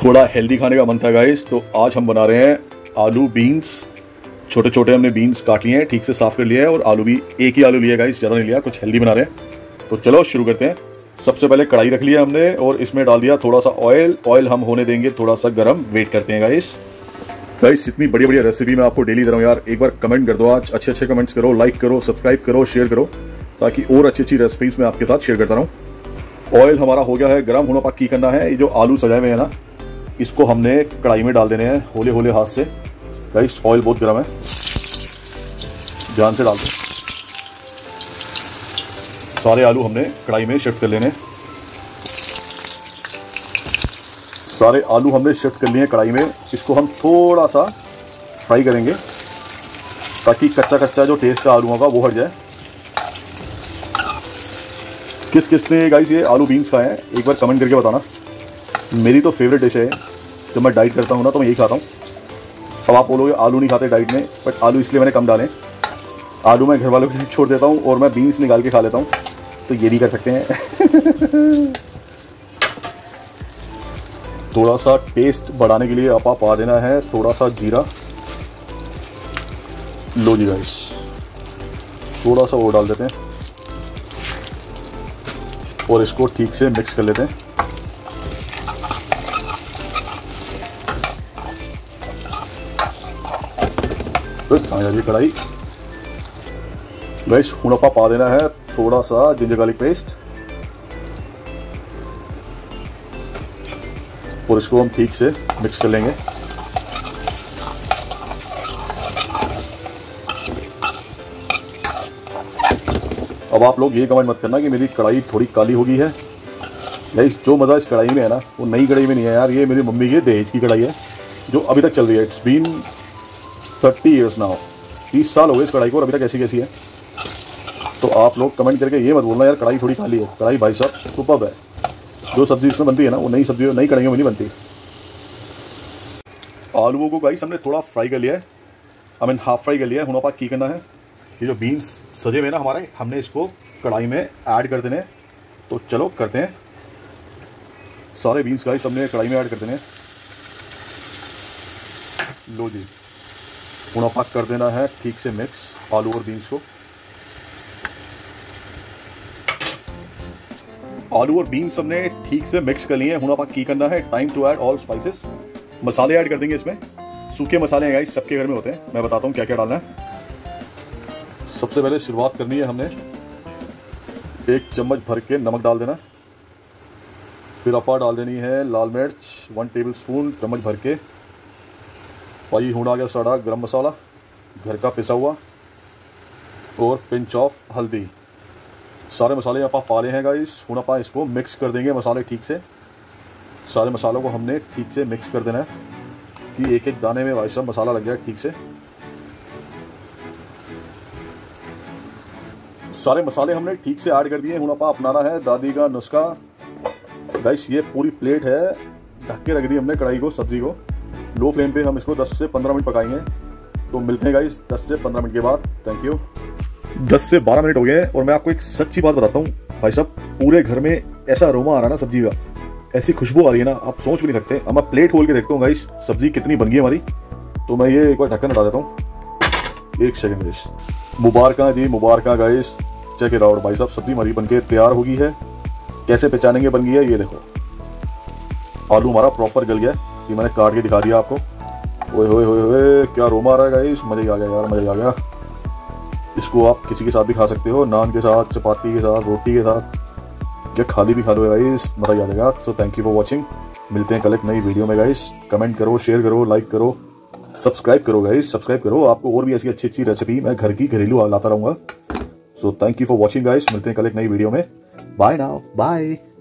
थोड़ा हेल्दी खाने का मन था गाइस, तो आज हम बना रहे हैं आलू बीन्स। छोटे छोटे हमने बीन्स काट लिए हैं, ठीक से साफ़ कर लिया है, और आलू भी एक ही आलू लिया गाइस, ज़्यादा नहीं लिया, कुछ हेल्दी बना रहे हैं। तो चलो शुरू करते हैं। सबसे पहले कढ़ाई रख लिया हमने और इसमें डाल दिया थोड़ा सा ऑयल हम होने देंगे थोड़ा सा गर्म। वेट करते हैं गाइस इतनी बढ़िया बढ़िया रेसिपी मैं आपको डेली दे रहा हूँ यार। एक बार कमेंट कर दो, आज अच्छे अच्छे कमेंट्स करो, लाइक करो, सब्सक्राइब करो, शेयर करो, ताकि और अच्छी अच्छी रेसिपीज मैं आपके साथ शेयर करता रहूँ। ऑयल हमारा हो गया है गर्म। होना पाक की करना है, ये जो आलू सजाए हुए हैं ना, इसको हमने कढ़ाई में डाल देने हैं होले होले हाथ से। गाइस ऑयल बहुत गर्म है, ध्यान से डाल दो। सारे आलू हमने कढ़ाई में शिफ्ट कर लेने। सारे आलू हमने शिफ्ट कर लिए कढ़ाई में। इसको हम थोड़ा सा फ्राई करेंगे ताकि कच्चा कच्चा जो टेस्ट का आलू होगा वो हट जाए। किस किस ने गाइस ये आलू बीन्स खाए हैं एक बार कमेंट करके बताना। मेरी तो फेवरेट डिश है, जब मैं डाइट करता हूँ ना तो मैं यही खाता हूँ। अब आप बोलोगे आलू नहीं खाते डाइट में, बट आलू इसलिए मैंने कम डाले। आलू मैं घर वालों के लिए छोड़ देता हूँ और मैं बीन्स निकाल के खा लेता हूँ, तो ये भी कर सकते हैं। थोड़ा सा टेस्ट बढ़ाने के लिए आप पा देना है थोड़ा सा जीरा। लो जी गाइस, थोड़ा सा वो डाल देते हैं और इसको ठीक से मिक्स कर लेते हैं। ये कढ़ाई गाइस हुनपा पा देना है थोड़ा सा जिंजर गार्लिक पेस्ट, और इसको हम ठीक से मिक्स कर लेंगे। अब आप लोग ये कमेंट मत करना कि मेरी कढ़ाई थोड़ी काली हो गई है। गाइस जो मज़ा इस कढ़ाई में है ना, वो नई कढ़ाई में नहीं है यार। ये मेरी मम्मी की दहेज की कढ़ाई है जो अभी तक चल रही है। It's been 30 years now. 30 साल हो गए इस कढ़ाई को और अभी तक ऐसी कैसी है। तो आप लोग कमेंट करके ये मत बोलना यार कढ़ाई थोड़ी खाली है। कढ़ाई भाई साहब सुपर्ब है। जो सब्जी इसमें बनती है ना, वो नई सब्जी नई कढ़ाइयों में नहीं बनती। आलूओं को गाइस हमने थोड़ा फ्राई कर लिया है, आई मीन हाफ फ्राई कर लिया है। हुनपा की करना है, ये जो बीन्स सजे हुए ना हमारे, हमने इसको कढ़ाई में ऐड कर देने। तो चलो करते हैं। सारे बीन्स गाइस हमने कढ़ाई में ऐड कर देने। लो जी, हुनपा कर देना है ठीक से मिक्स आलू और बीन्स को। आलू और बीन्स हमने ठीक से मिक्स कर लिए हैं। हुनपा की करना है। Time to add all spices. मसाले ऐड कर देंगे इसमें। सूखे मसाले हैं गाइस, सबके घर में होते हैं। मैं बताता हूँ क्या क्या डालना है। सबसे पहले शुरुआत करनी है हमने 1 चम्मच भर के नमक डाल देना। फिर अपा डाल देनी है लाल मिर्च 1 टेबल स्पून चम्मच भर के। पाई हुना गया सड़ा गरम मसाला घर का पिसा हुआ, और पिंच ऑफ हल्दी। सारे मसाले आप पा रहे हैं गाइस। हुन अपा इसको मिक्स कर देंगे मसाले ठीक से। सारे मसालों को हमने ठीक से मिक्स कर देना है कि एक एक दाने में भाई साहब मसाला लग जाए ठीक से। सारे मसाले हमने ठीक से ऐड कर दिए। हुन अपा अपनाना है दादी का नुस्खा। गाइस ये पूरी प्लेट है, ढक के रख दी हमने कढ़ाई को, सब्जी को। लो फ्लेम पे हम इसको 10 से 15 मिनट पकाएंगे। तो मिलते हैं गाइस 10 से 15 मिनट के बाद। Thank you. 10 से 12 मिनट हो गए और मैं आपको एक सच्ची बात बताता हूँ भाई साहब, पूरे घर में ऐसा अरोमा आ रहा है ना सब्जी का, ऐसी खुशबू आ रही है ना, आप सोच भी नहीं सकते। अब मैं प्लेट खोल के देखता हूँ गाइस सब्जी कितनी बन गई हमारी। तो मैं ये एक बार ढक्कन हटा देता हूँ। एक सेकंड गाइस, मुबारक जी, मुबारक गाइस। चेक इट आउट भाई साहब, सब्जी हमारी बनके तैयार हो गई है। कैसे पहचानेंगे बन गई है, ये देखो आलू हमारा प्रॉपर गल गया। ये मैंने काट के दिखा दिया आपको। ओए होए होए होए, क्या रोमा आ रहा है गाइस, मज़ा आ गया यार, मज़ा आ गया। इसको आप किसी के साथ भी खा सकते हो, नान के साथ, चपाती के साथ, रोटी के साथ, क्या खाली भी खा लो गाइस, मज़ा आ जाएगा। So thank you for watching. मिलते हैं कल एक नई वीडियो में गाइस। कमेंट करो, शेयर करो, लाइक करो, सब्सक्राइब करो गाइस, सब्सक्राइब करो। आपको और भी ऐसी अच्छी अच्छी रेसिपी मैं घर की घरेलू लाता रहूँगा। So thank you for watching guys. मिलते हैं कल एक नई वीडियो में। Bye now, bye.